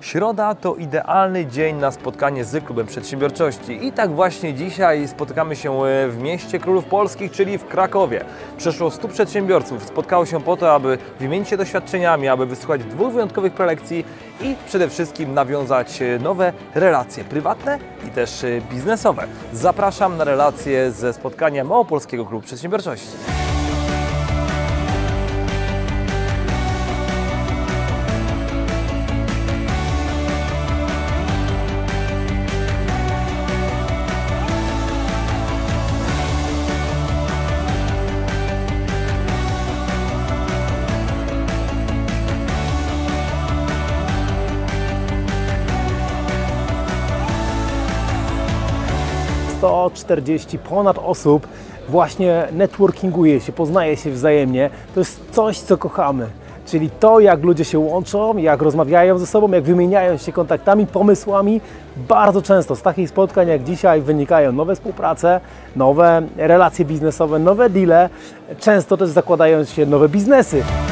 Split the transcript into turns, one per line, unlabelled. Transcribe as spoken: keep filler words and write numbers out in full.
Środa to idealny dzień na spotkanie z Klubem Przedsiębiorczości i tak właśnie dzisiaj spotykamy się w mieście Królów Polskich, czyli w Krakowie. Przeszło stu przedsiębiorców spotkało się po to, aby wymienić się doświadczeniami, aby wysłuchać dwóch wyjątkowych prelekcji i przede wszystkim nawiązać nowe relacje prywatne i też biznesowe. Zapraszam na relacje ze spotkania Małopolskiego Klubu Przedsiębiorczości.
sto czterdzieści ponad osób właśnie networkinguje się, poznaje się wzajemnie. To jest coś, co kochamy. Czyli to, jak ludzie się łączą, jak rozmawiają ze sobą, jak wymieniają się kontaktami, pomysłami. Bardzo często z takich spotkań jak dzisiaj wynikają nowe współprace, nowe relacje biznesowe, nowe deale. Często też zakładają się nowe biznesy.